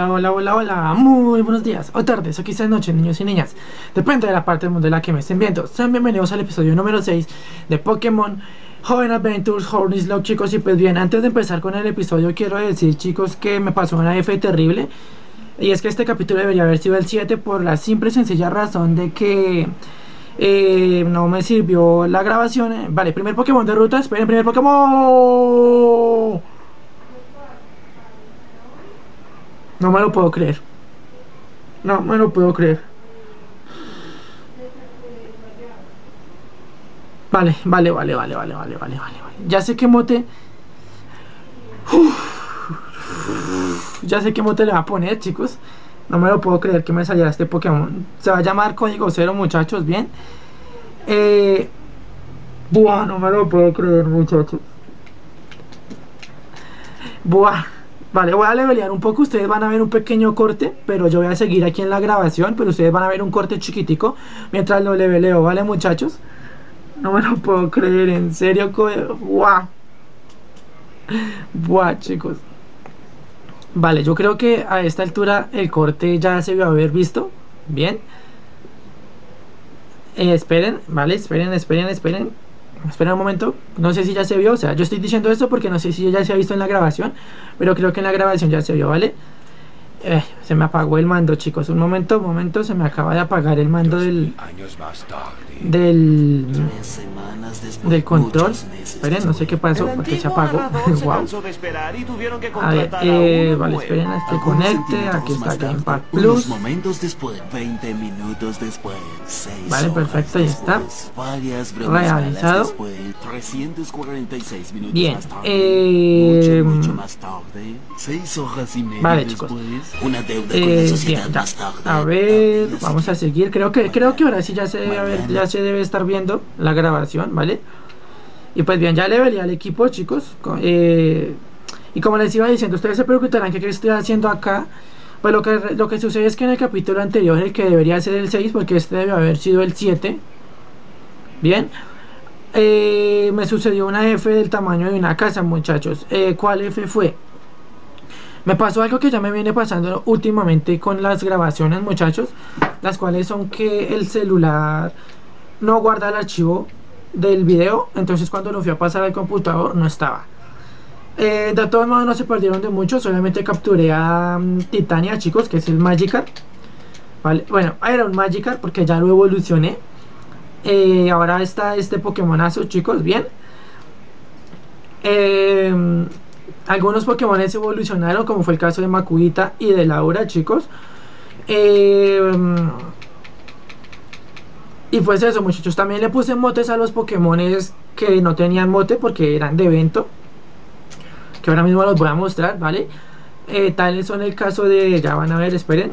hola, hola, hola, hola, muy buenos días, o tardes, o quizás noches, niños y niñas. Depende de la parte del mundo en la que me estén viendo. Sean bienvenidos al episodio número 6 de Pokémon Joven Adventures Horny Slug, chicos. Y pues bien, antes de empezar con el episodio, quiero decir, chicos, que me pasó una F terrible. Y es que este capítulo debería haber sido el 7 por la simple y sencilla razón de que no me sirvió la grabación. Vale, primer Pokémon de ruta, esperen, primer Pokémon. No me lo puedo creer. No me lo puedo creer. Vale. Ya sé qué mote. Ya sé qué mote le va a poner, chicos. No me lo puedo creer que me saliera este Pokémon. Se va a llamar Código Cero, muchachos. Bien. Buah, no me lo puedo creer, muchachos. Buah. Vale, voy a levelear un poco. Ustedes van a ver un pequeño corte, pero yo voy a seguir aquí en la grabación. Pero ustedes van a ver un corte chiquitico mientras lo leveleo, ¿vale, muchachos? No me lo puedo creer, en serio. Buah. Buah, chicos. Vale, yo creo que a esta altura el corte ya se debió haber visto. Bien. Esperen, vale, esperen un momento. No sé si ya se vio, o sea, yo estoy diciendo esto porque no sé si ya se ha visto en la grabación, pero creo que en la grabación ya se vio, ¿vale? Se me apagó el mando, chicos. Un momento, se me acaba de apagar el mando del control. Esperen, no sé qué pasó porque se apagó. Wow. A ver, vale, esperen a que conecte. Aquí está Gamepad Plus. Vale, perfecto, ya está realizado. Bien, vale, chicos. Bien, ya. A ver, vamos a seguir. Creo que ahora sí ya se debe estar viendo la grabación, ¿vale? Y pues bien, ya levelé al equipo, chicos. Y como les iba diciendo, ustedes se preguntarán qué estoy haciendo acá. Pues lo que sucede es que en el capítulo anterior, el que debería ser el 6, porque este debe haber sido el 7. Bien. Me sucedió una F del tamaño de una casa, muchachos. ¿Cuál F fue? Me pasó algo que ya me viene pasando últimamente con las grabaciones, muchachos, las cuales son que el celular no guarda el archivo del video, entonces cuando lo fui a pasar al computador no estaba. De todos modos no se perdieron de mucho, solamente capturé a Titania, chicos, que es el Magikarp. Vale, bueno, era un Magikarp porque ya lo evolucioné. Ahora está este Pokémonazo, chicos, bien. Algunos Pokémon evolucionaron, como fue el caso de Makuhita y de Laura, chicos. Y pues eso, muchachos. También le puse motes a los Pokémones que no tenían mote porque eran de evento, que ahora mismo los voy a mostrar, ¿vale? Tales son el caso de... Ya van a ver, esperen.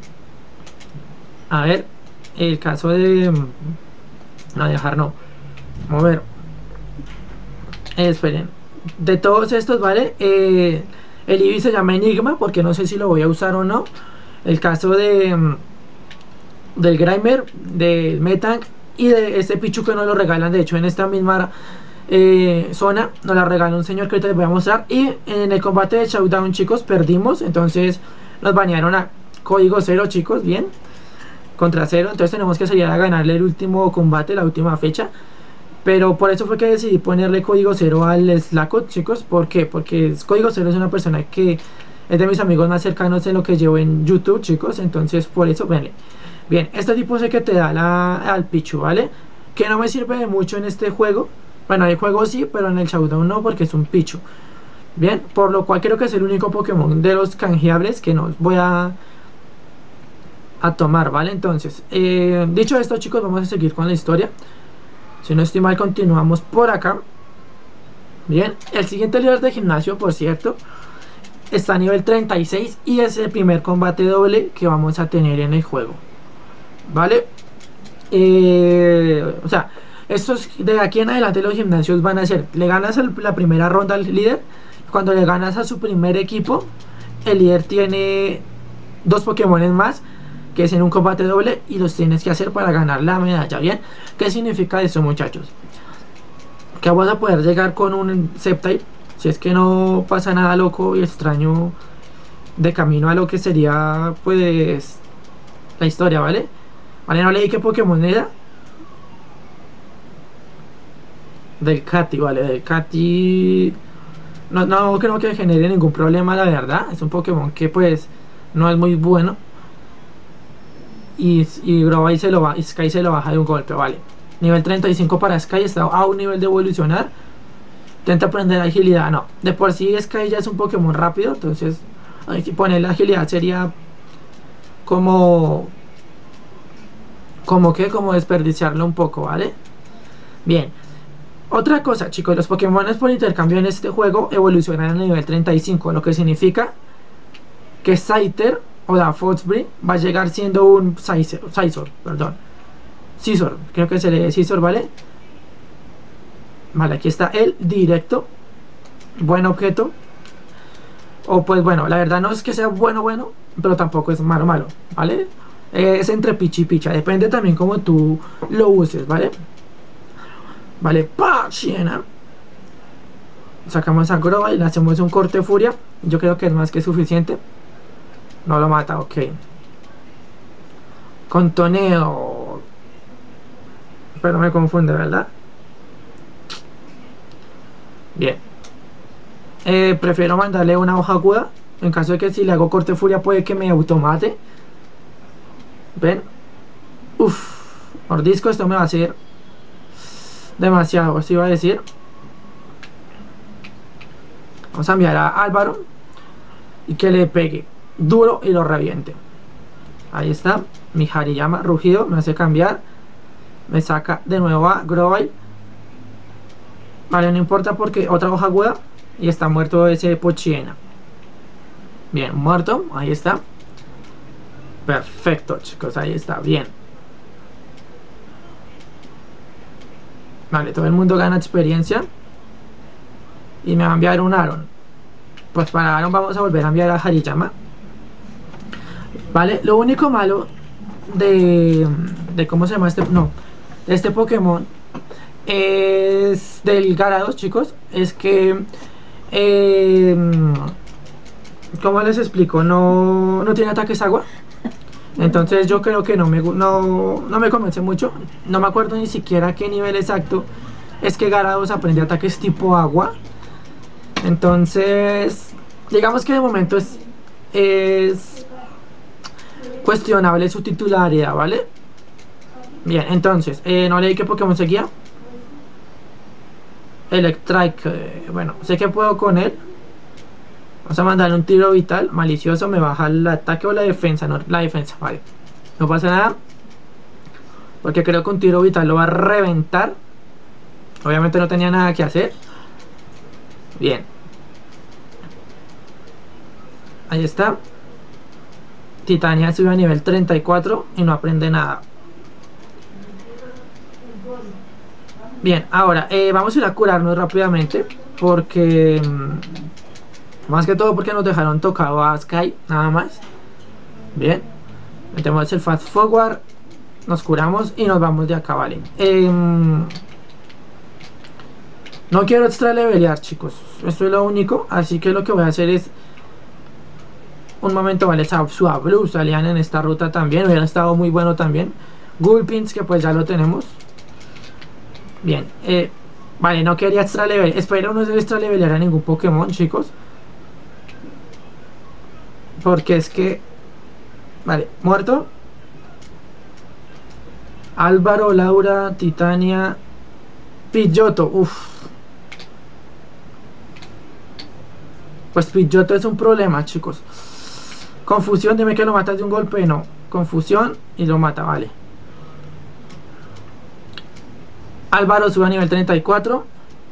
A ver, el caso de... No, dejar no. Mover. Esperen. De todos estos, ¿vale? El Eevee se llama Enigma porque no sé si lo voy a usar o no. El caso de del Grimer, del Metang y de este Pichu que nos lo regalan. De hecho, en esta misma zona nos la regaló un señor que ahorita les voy a mostrar. Y en el combate de Showdown, chicos, perdimos. Entonces nos banearon a Código Cero, chicos, bien. Contra Cero. Entonces tenemos que salir a ganarle el último combate, la última fecha. Pero por eso fue que decidí ponerle Código Cero al Slackoth, chicos. ¿Por qué? Porque Código Cero es una persona que es de mis amigos más cercanos en lo que llevo en YouTube, chicos. Entonces por eso, venle. Bien, este tipo sé que te da al Pichu, ¿vale? Que no me sirve de mucho en este juego. Bueno, el juego sí, pero en el Showdown no, porque es un Pichu. Bien, por lo cual creo que es el único Pokémon de los canjeables que nos voy a tomar, ¿vale? Entonces, dicho esto, chicos, vamos a seguir con la historia. Si no estoy mal, continuamos por acá. Bien, el siguiente líder de gimnasio, por cierto, está a nivel 36 y es el primer combate doble que vamos a tener en el juego, ¿vale? O sea, estos de aquí en adelante los gimnasios van a ser, le ganas la primera ronda al líder. Cuando le ganas a su primer equipo, el líder tiene dos Pokémones más que es en un combate doble y los tienes que hacer para ganar la medalla. Bien, ¿qué significa eso, muchachos? Que vamos a poder llegar con un Sceptile, si es que no pasa nada loco y extraño de camino a lo que sería, pues, la historia, ¿vale? Vale, no leí qué Pokémon era. Del Katy, vale, del Katy. No, no creo que genere ningún problema, la verdad. Es un Pokémon que, pues, no es muy bueno. Y Grovyle se lo va, y Sky se lo baja de un golpe, vale. Nivel 35 para Sky, está a un nivel de evolucionar. Intenta aprender agilidad, no. De por sí Sky ya es un Pokémon rápido, entonces hay que poner la agilidad, sería como como desperdiciarlo un poco, ¿vale? Bien. Otra cosa, chicos, los Pokémon por intercambio en este juego evolucionan a nivel 35, lo que significa que Scyther o la Foxbury va a llegar siendo un Scizor, perdón. Scizor, creo que se lee Scizor, ¿vale? Vale, aquí está el directo. Buen objeto. O pues bueno, la verdad no es que sea bueno, pero tampoco es malo, ¿vale? Es entre picha y picha, depende también como tú lo uses, ¿vale? Vale, Pochina. Sacamos a Grovyle y le hacemos un corte de furia. Yo creo que es más que suficiente. No lo mata, ok. Contoneo. Pero me confunde, ¿verdad? Bien. Prefiero mandarle una hoja aguda. En caso de que si le hago corte de furia puede que me automate. ¿Ven? Uff. Mordisco, esto me va a hacer demasiado, así iba a decir. Vamos a enviar a Álvaro y que le pegue duro y lo reviente. Ahí está. Mi Hariyama rugido me hace cambiar. Me saca de nuevo a Grovyle. Vale, no importa porque otra hoja aguda y está muerto ese Pochina. Bien, muerto. Ahí está. Perfecto, chicos. Ahí está. Bien. Vale, todo el mundo gana experiencia. Y me va a enviar un Aron. Pues para Aron vamos a volver a enviar a Hariyama. Vale, lo único malo de ¿cómo se llama este? No, de este Pokémon es del Gyarados, chicos. Es que ¿cómo les explico? No tiene ataques agua. Entonces yo creo que no me convence mucho. No me acuerdo ni siquiera qué nivel exacto es que Gyarados aprende ataques tipo agua. Entonces digamos que de momento es cuestionable su titularidad, ¿vale? Bien, entonces no leí qué Pokémon seguía. Electrike, bueno, sé que puedo con él. Vamos a mandarle un tiro vital. Malicioso, me baja el ataque o la defensa. No, la defensa, vale. No pasa nada. Porque creo que un tiro vital lo va a reventar. Obviamente no tenía nada que hacer. Bien. Ahí está. Titania sube a nivel 34 y no aprende nada. Bien, ahora vamos a ir a curarnos rápidamente. Porque más que todo porque nos dejaron tocado a Sky, nada más. Bien. Metemos el fast forward. Nos curamos y nos vamos de acá, vale. No quiero extra levelear, chicos. Esto es lo único. Así que lo que voy a hacer es un momento, vale, Swablu salían en esta ruta también, hubiera estado muy bueno también. Gulpins, que pues ya lo tenemos. Bien, vale, no quería extra level. Espero no extra levelear a ningún Pokémon, chicos. Porque es que... Vale, muerto. Álvaro, Laura, Titania, Pidgeotto, uff. Pues Pidgeotto es un problema, chicos. Confusión, dime que lo matas de un golpe. No, confusión y lo mata, vale. Álvaro sube a nivel 34.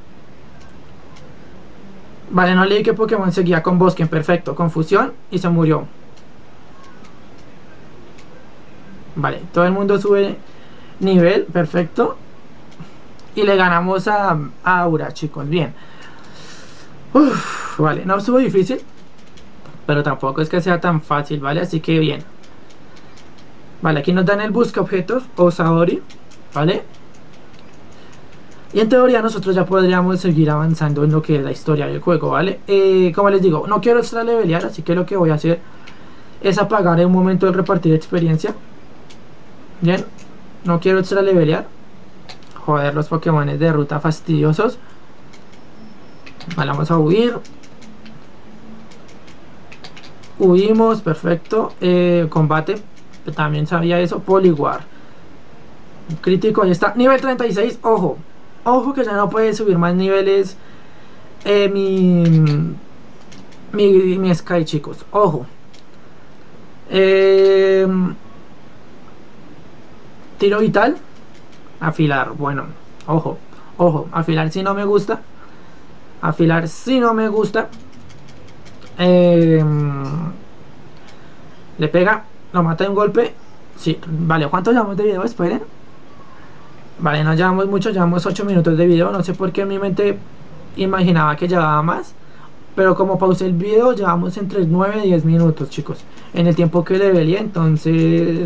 Vale, no leí que Pokémon seguía con Bosque. Perfecto, confusión y se murió. Vale, todo el mundo sube nivel, perfecto. Y le ganamos a Aura, chicos, bien. Uf, vale, no estuvo difícil, pero tampoco es que sea tan fácil, ¿vale? Así que bien. Vale, aquí nos dan el busca objetos o Saori, ¿vale? Y en teoría nosotros ya podríamos seguir avanzando en lo que es la historia del juego, ¿vale? Como les digo, no quiero extra levelear, así que lo que voy a hacer es apagar en un momento el repartir experiencia. Bien, no quiero extra levelear. Joder, los Pokémones de ruta fastidiosos. Vale, vamos a huir. Huimos, perfecto. Combate, también sabía eso. Poliwar. Crítico, ahí está. Nivel 36, ojo. Ojo que ya no puede subir más niveles mi Sky, chicos. Ojo. Tiro vital. Afilar, bueno. Ojo. Ojo. Afilar si no me gusta. Afilar si no me gusta. Le pega. Lo mata de un golpe. Sí, vale. ¿Cuánto llevamos de video? Esperen. Vale, no llevamos mucho, llevamos 8 minutos de video. No sé por qué en mi mente imaginaba que llevaba más. Pero como pausé el video, llevamos entre 9 y 10 minutos, chicos. En el tiempo que le veía, entonces...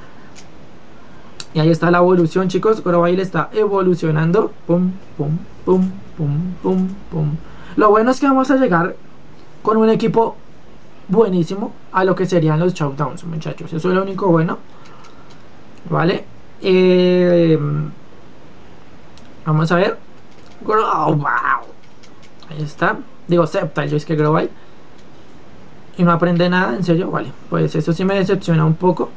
Y ahí está la evolución, chicos. Grovyle está evolucionando. Pum, pum, pum, pum, pum, pum. Lo bueno es que vamos a llegar con un equipo buenísimo a lo que serían los showdowns, muchachos. Eso es lo único bueno. Vale. Vamos a ver. Oh, wow. Ahí está. Digo, Sceptile, yo es que Grovyle. Y no aprende nada, en serio. Vale, pues eso sí me decepciona un poco.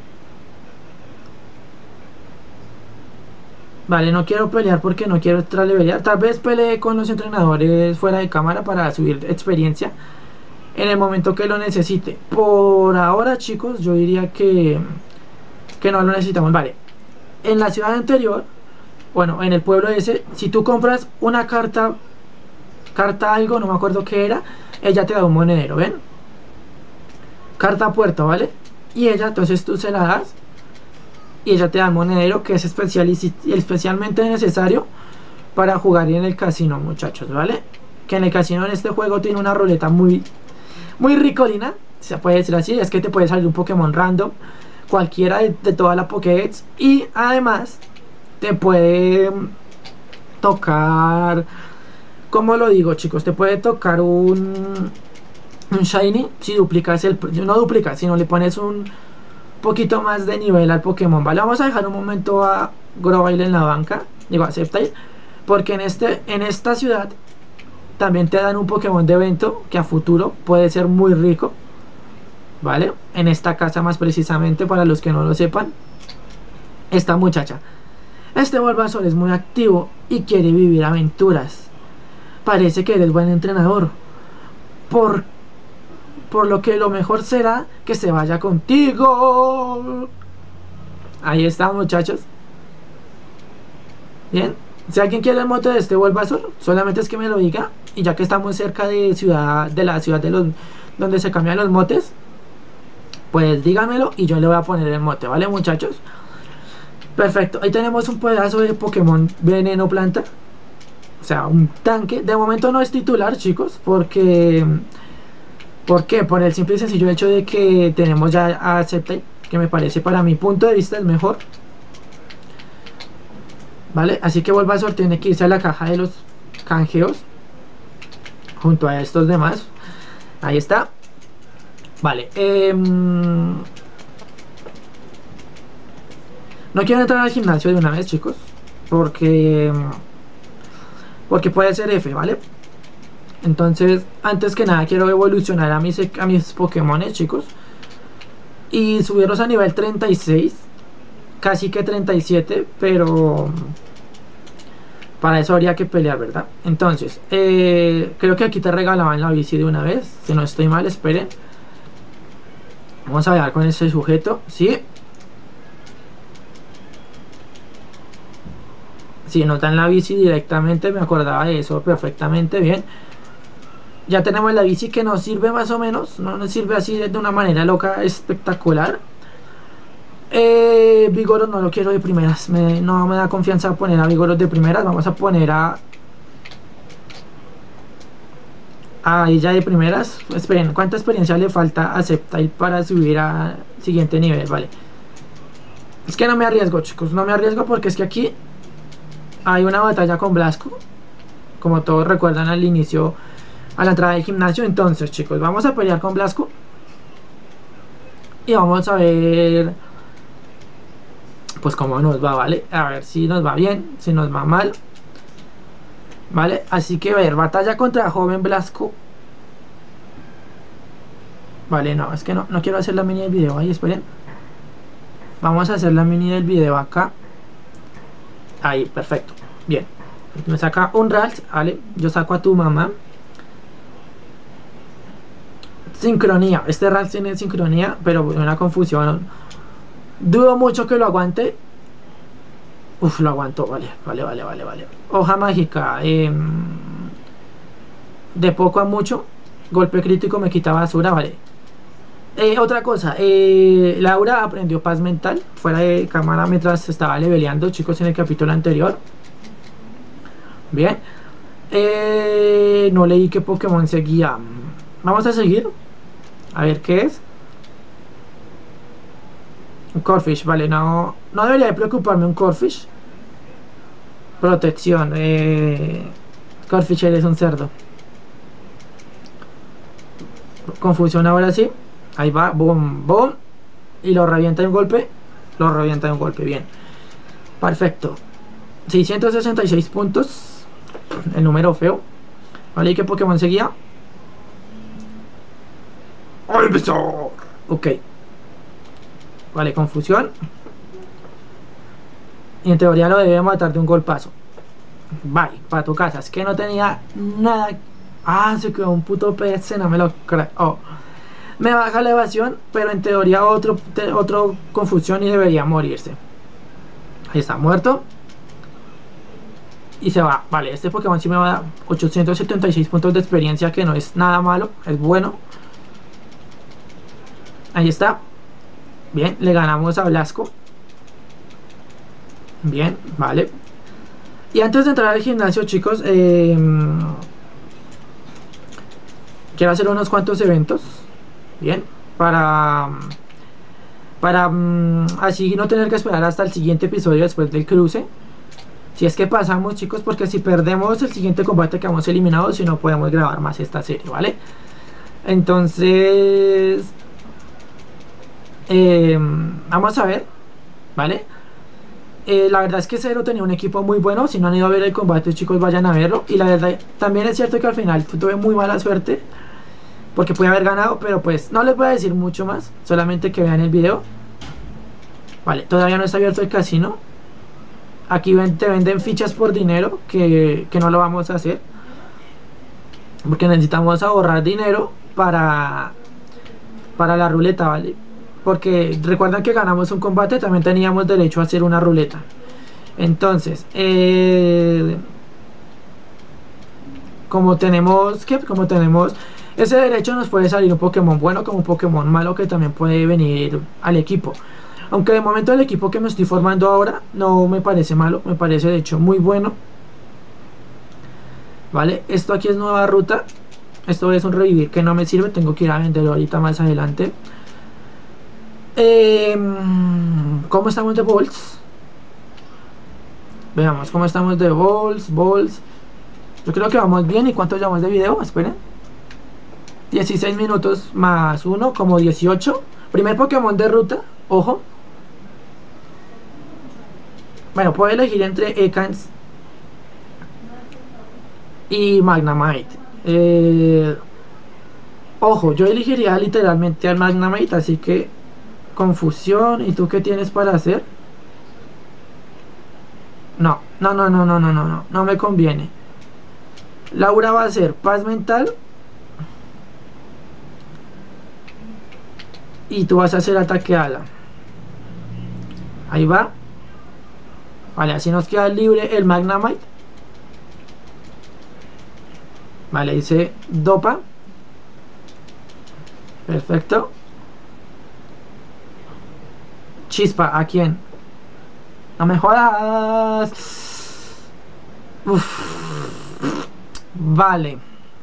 Vale, no quiero pelear porque no quiero extra levelear. Tal vez pelee con los entrenadores fuera de cámara para subir experiencia en el momento que lo necesite. Por ahora, chicos, yo diría que no lo necesitamos. Vale, en la ciudad anterior, bueno, en el pueblo ese, si tú compras una carta algo, no me acuerdo qué era, ella te da un monedero, ¿ven? Carta puerta, ¿vale? Y ella, entonces tú se la das y ella te da el monedero, que es especialmente necesario para jugar en el casino, muchachos, ¿vale? Que en el casino en este juego tiene una ruleta muy ricolina, se puede decir así. Es que te puede salir un Pokémon random, cualquiera de toda la Pokédex, y además te puede tocar, ¿cómo lo digo, chicos? Te puede tocar un Shiny si duplicas no duplicas, sino le pones un poquito más de nivel al Pokémon, ¿vale? Vamos a dejar un momento a Grovyle en la banca, digo a Sceptile, porque en esta ciudad también te dan un Pokémon de evento que a futuro puede ser muy rico, ¿vale? En esta casa más precisamente, para los que no lo sepan, esta muchacha. Este Bulbasaur es muy activo y quiere vivir aventuras. Parece que eres buen entrenador. Por lo que lo mejor será que se vaya contigo. Ahí está, muchachos. Bien. Si alguien quiere el mote de este Bulbasaur, solamente es que me lo diga. Y ya que estamos cerca de la ciudad donde se cambian los motes, pues dígamelo y yo le voy a poner el mote, ¿vale, muchachos? Perfecto. Ahí tenemos un pedazo de Pokémon veneno planta. O sea, un tanque. De momento no es titular, chicos, porque... ¿Por qué? Por el simple y sencillo hecho de que tenemos ya a Sceptile, que me parece, para mi punto de vista, el mejor. Vale, así que Bulbasaur tiene que irse a la caja de los canjeos junto a estos demás. Ahí está. Vale, no quiero entrar al gimnasio de una vez, chicos, porque puede ser F, ¿vale? Entonces, antes que nada, quiero evolucionar a mis Pokémones, chicos, y subirlos a nivel 36, casi que 37, pero para eso habría que pelear, ¿verdad? Entonces, creo que aquí te regalaban la bici de una vez, si no estoy mal, esperen. Vamos a ver con este sujeto, ¿sí? Si nos dan la bici directamente, me acordaba de eso perfectamente bien. Ya tenemos la bici que nos sirve más o menos, no nos sirve así de una manera loca, espectacular. Vigoro no lo quiero de primeras, no me da confianza poner a Vigoro de primeras. Vamos a poner a ella de primeras. Esperen, ¿cuánta experiencia le falta a Sceptile para subir a siguiente nivel? Vale, es que no me arriesgo, chicos, no me arriesgo porque es que aquí hay una batalla con Blasco, como todos recuerdan al inicio, a la entrada del gimnasio. Entonces, chicos, vamos a pelear con Blasco y vamos a ver pues cómo nos va, ¿vale? A ver si nos va bien, si nos va mal, ¿vale? Así que a ver, batalla contra joven Blasco. Vale, no, es que no quiero hacer la mini del video. Ahí, esperen. Vamos a hacer la mini del video acá. Ahí, perfecto. Bien. Me saca un RAL, ¿vale? Yo saco a tu mamá. Sincronía. Este RAL tiene sincronía, pero una confusión. Dudo mucho que lo aguante. Uf, lo aguantó. Vale. Hoja mágica. De poco a mucho. Golpe crítico me quita basura, vale. Otra cosa, Laura aprendió paz mental fuera de cámara mientras estaba leveleando, chicos, en el capítulo anterior. Bien. No leí qué Pokémon seguía. Vamos a seguir. A ver qué es. Un Corphish, vale, no debería de preocuparme un Corphish. Protección. Corphish, eres un cerdo. Confusión ahora sí. Ahí va, boom, boom. Y lo revienta de un golpe. Bien. Perfecto. 666 puntos. El número feo. Vale, ¿y qué Pokémon seguía? ¡Bulbasaur! Ok. Vale, confusión. Y en teoría lo debe matar de un golpazo. Bye, para tu casa. Es que no tenía nada. Ah, se quedó un puto PC, no me lo creo. Oh. Me baja la evasión, pero en teoría otro confusión y debería morirse. Ahí está, muerto. Y se va. Vale, este Pokémon sí me va a dar 876 puntos de experiencia, que no es nada malo, es bueno. Ahí está. Bien, le ganamos a Blasco. Bien, vale. Y antes de entrar al gimnasio, chicos, quiero hacer unos cuantos eventos. Bien, para así no tener que esperar hasta el siguiente episodio después del cruce. Si es que pasamos, chicos, porque si perdemos el siguiente combate quedamos eliminados y no podemos grabar más esta serie, ¿vale? Entonces vamos a ver, ¿vale? La verdad es que Zero tenía un equipo muy bueno. Si no han ido a ver el combate, chicos, vayan a verlo. Y la verdad, también es cierto que al final tuve muy mala suerte, porque pude haber ganado, pero pues no les voy a decir mucho más, solamente que vean el video. Vale, todavía no está abierto el casino. Aquí te venden fichas por dinero, que no lo vamos a hacer, porque necesitamos ahorrar dinero para la ruleta, ¿vale? Porque recuerdan que ganamos un combate, también teníamos derecho a hacer una ruleta. Entonces, como tenemos ese derecho, nos puede salir un Pokémon bueno como un Pokémon malo que también puede venir al equipo. Aunque de momento el equipo que me estoy formando ahora no me parece malo, me parece de hecho muy bueno. Vale, esto aquí es nueva ruta. Esto es un revivir que no me sirve, tengo que ir a venderlo ahorita más adelante. ¿Cómo estamos de balls? Veamos cómo estamos de balls. Yo creo que vamos bien. ¿Y cuánto llevamos de video? Esperen. 16 minutos más 1, como 18. Primer Pokémon de ruta, ojo. Bueno, puedo elegir entre Ekans y Magnemite. Ojo, yo elegiría literalmente al Magnemite, así que confusión. ¿Y tú qué tienes para hacer? No me conviene. Laura va a hacer paz mental y tú vas a hacer ataque ala. Ahí va. Vale, así nos queda libre el Magnemite. Vale, dice dopa. Perfecto. Chispa, ¿a quién? No me jodas. Uf. Vale.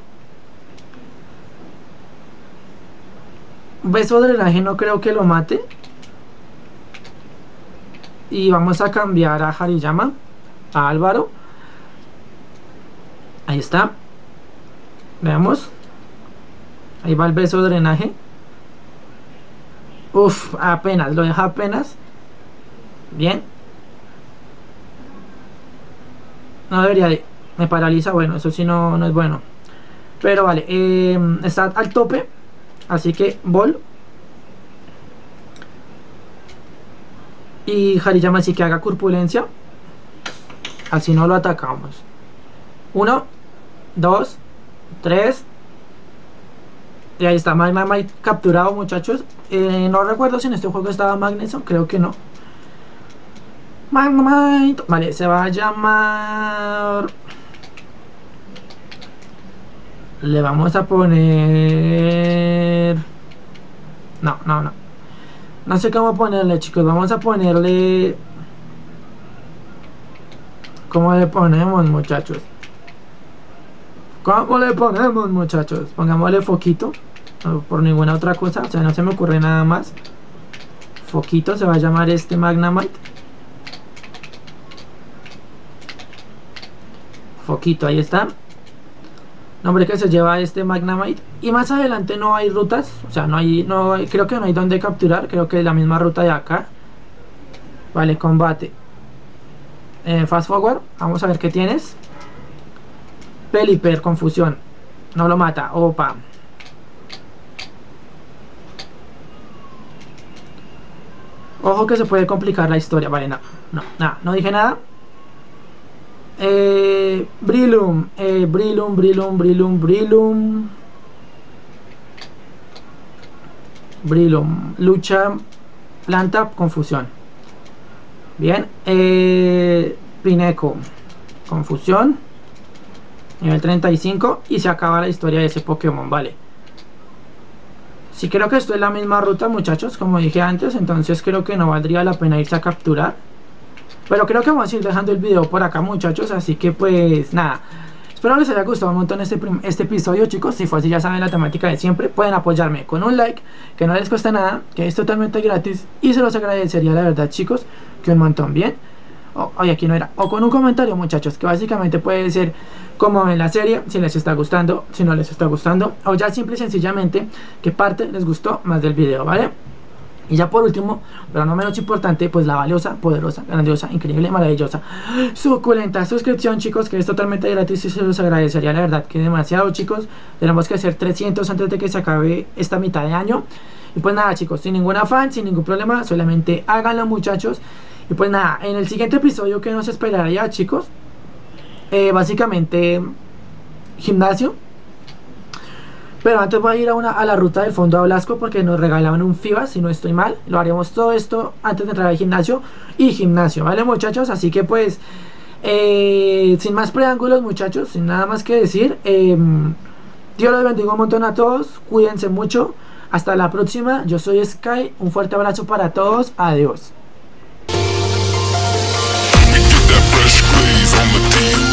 Beso de drenaje no creo que lo mate. Y vamos a cambiar a Hariyama. a Álvaro. Ahí está. Veamos. Ahí va el beso de drenaje. Uf, apenas, lo deja apenas. Bien. No debería de... Me paraliza, bueno, eso sí no es bueno. Pero vale, está al tope. Así que Ball. Y Hariyama así que haga corpulencia. Así no lo atacamos. 1, 2, 3. Y ahí está Magnemite capturado, muchachos. No recuerdo si en este juego estaba Magneson, creo que no. Magnemite. Vale, se va a llamar... Le vamos a poner... No. No sé cómo ponerle, chicos. Vamos a ponerle... ¿Cómo le ponemos, muchachos? ¿Cómo le ponemos, muchachos? Pongámosle Foquito. No, por ninguna otra cosa. O sea, no se me ocurre nada más. Foquito se va a llamar este Magnemite. Foquito, ahí está. Nombre que se lleva este Magnemite. Y más adelante no hay rutas. O sea, creo que no hay donde capturar. Creo que es la misma ruta de acá. Vale, combate. Fast forward. Vamos a ver qué tienes. Pelipper, confusión. No lo mata. Opa. Ojo que se puede complicar la historia. Vale, no dije nada. Breloom. Breloom. Lucha. Planta. Confusión. Bien. Pineco. Confusión. Nivel 35. Y se acaba la historia de ese Pokémon. Vale. Sí, creo que esto es la misma ruta, muchachos, como dije antes. Entonces creo que no valdría la pena irse a capturar. Pero creo que vamos a ir dejando el video por acá, muchachos. Así que pues nada, espero les haya gustado un montón este episodio, chicos. Si fue así, ya saben la temática de siempre. Pueden apoyarme con un like, que no les cuesta nada, que es totalmente gratis. Y se los agradecería, la verdad, chicos, que un montón. Bien. Oye, aquí no era. O con un comentario, muchachos, que básicamente puede ser como ven la serie, si les está gustando, si no les está gustando, o ya simple y sencillamente qué parte les gustó más del video, ¿vale? Y ya por último, pero no menos importante, pues la valiosa, poderosa, grandiosa, increíble, maravillosa, suculenta suscripción, chicos, que es totalmente gratis y se los agradecería, la verdad, que demasiado, chicos. Tenemos que hacer 300 antes de que se acabe esta mitad de año. Y pues nada, chicos, sin ningún afán, sin ningún problema, solamente háganlo, muchachos. Y pues nada, en el siguiente episodio que nos esperaría, chicos, básicamente gimnasio. Pero antes voy a ir a la ruta del fondo a Blasco, porque nos regalaban un FIBA, si no estoy mal. Lo haríamos todo esto antes de entrar al gimnasio y gimnasio, ¿vale, muchachos? Así que pues, sin más preámbulos, muchachos, sin nada más que decir, Dios los bendiga un montón a todos, cuídense mucho, hasta la próxima. Yo soy Sky, un fuerte abrazo para todos, adiós.